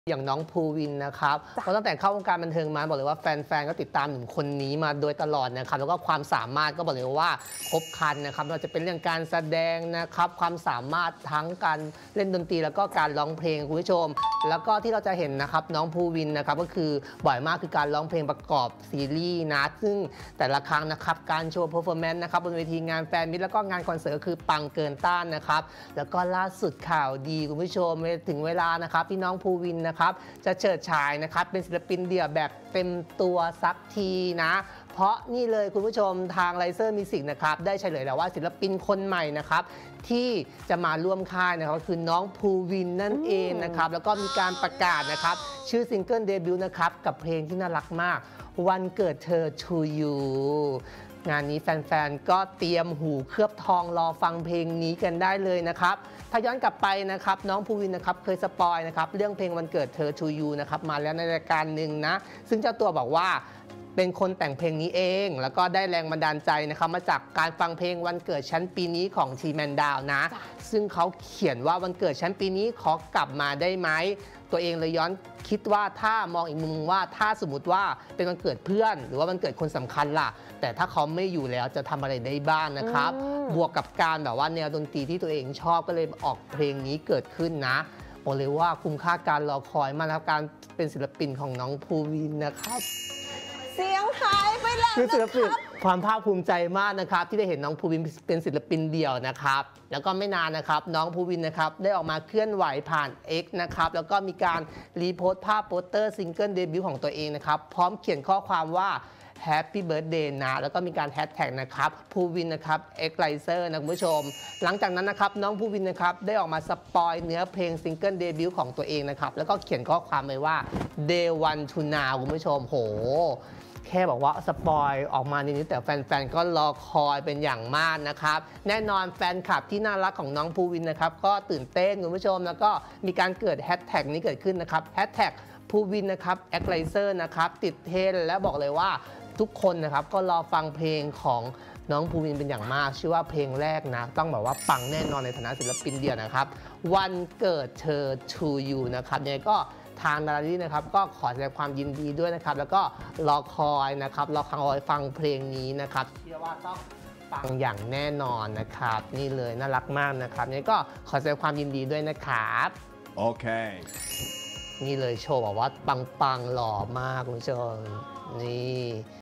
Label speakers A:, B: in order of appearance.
A: อย่างน้องภูวินนะครับเพราะตั้งแต่เข้าวงการบันเทิงมาบอกเลยว่าแฟนๆก็ติดตามหนุ่มคนนี้มาโดยตลอดนะครับแล้วก็ความสามารถก็บอกเลยว่าครบครันนะครับเราจะเป็นเรื่องการแสดงนะครับความสามารถทั้งการเล่นดนตรีแล้วก็การร้องเพลงคุณผู้ชมแล้วก็ที่เราจะเห็นนะครับน้องภูวินนะครับก็คือบ่อยมากคือการร้องเพลงประกอบซีรีส์นะซึ่งแต่ละครั้งนะครับการโชว์เพอร์ฟอร์แมนซ์นะครับบนเวทีงานแฟนมิตรแล้วก็งานคอนเสิร์ตคือปังเกินต้านนะครับแล้วก็ล่าสุดข่าวดีคุณผู้ชมถึงเวลานะครับพี่น้องภูวินนะครับจะเฉิดฉายนะครับเป็นศิลปินเดี่ยวแบบเต็มตัวสักทีนะเพราะนี่เลยคุณผู้ชมทางไลเซอร์มิวสิกนะครับได้เฉลยแล้วว่าศิลปินคนใหม่นะครับที่จะมาร่วมค่ายนะครับก็คือน้องภูวินนั่นเองนะครับแล้วก็มีการประกาศนะครับชื่อซิงเกิลเดบิวต์นะครับกับเพลงที่น่ารักมากวันเกิดเธอ to you งานนี้แฟนๆก็เตรียมหูเคลือบทองรอฟังเพลงนี้กันได้เลยนะครับถ้าย้อนกลับไปนะครับน้องภูวินนะครับเคยสปอยนะครับเรื่องเพลงวันเกิดเธอ to you นะครับมาแล้วในรายการหนึ่งนะซึ่งเจ้าตัวบอกว่าเป็นคนแต่งเพลงนี้เองแล้วก็ได้แรงบันดาลใจนะครับมาจากการฟังเพลงวันเกิดฉันปีนี้ของทีแมนดาวนะซึ่งเขาเขียนว่าวันเกิดฉันปีนี้ขอกลับมาได้ไหมตัวเองเลยย้อนคิดว่าถ้ามองอีกมุมว่าถ้าสมมติว่าเป็นวันเกิดเพื่อนหรือว่าวันเกิดคนสำคัญล่ะแต่ถ้าเขาไม่อยู่แล้วจะทำอะไรได้บ้างนะครับบวกกับการแบบว่าแนวดนตรีที่ตัวเองชอบก็เลยออกเพลงนี้เกิดขึ้นนะบอกเลยว่าคุ้มค่าการรอคอยมากนะครับการเป็นศิลปินของน้องภูวินนะครับ
B: เสียงหายไปแล้ว
A: คือศิลปินความภาคภูมิใจมากนะครับที่ได้เห็นน้องภูวินเป็นศิลปินเดี่ยวนะครับแล้วก็ไม่นานนะครับน้องภูวินนะครับได้ออกมาเคลื่อนไหวผ่าน X นะครับแล้วก็มีการรีโพสต์ภาพโปสเตอร์ซิงเกิลเดบิวต์ของตัวเองนะครับพร้อมเขียนข้อความว่า Happy Birthday นะแล้วก็มีการแฮชแท็กนะครับภูวินนะครับ X Lizer นะคุณผู้ชมหลังจากนั้นนะครับน้องภูวินนะครับได้ออกมาสปอยเนื้อเพลงซิงเกิลเดบิวต์ของตัวเองนะครับแล้วก็เขียนข้อความไว้ว่า Day One to Now คุณผู้ชมโหแค่บอกว่าสปอยออกมานิดนึงแต่แฟนๆก็รอคอยเป็นอย่างมากนะครับแน่นอนแฟนคลับที่น่ารักของน้องภูวินนะครับก็ตื่นเต้นคุณผู้ชมแล้วก็มีการเกิดแฮชแท็กนี้เกิดขึ้นนะครับแฮชแท็กภูวินนะครับแอคไลเซอร์นะครับติดเทรนด์และบอกเลยว่าทุกคนนะครับก็รอฟังเพลงของน้องภูวินเป็นอย่างมากชื่อว่าเพลงแรกนะต้องแบบว่าปังแน่นอนในฐานะศิลปินเดี่ยวนะครับวันเกิดเธอ to you นะครับยังไงก็ทางดาราดีนะครับก็ขอแสดงความยินดีด้วยนะครับแล้วก็รอคอยนะครับรอคอยฟังเพลงนี้นะครับเชื่อว่าต้องฟังอย่างแน่นอนนะครับนี่เลยน่ารักมากนะครับนี่ก็ขอแสดงความยินดีด้วยนะครับ
C: โอเค
A: นี่เลยโชว์บอกว่าปังๆหล่อมากคุณผู้ชมนี่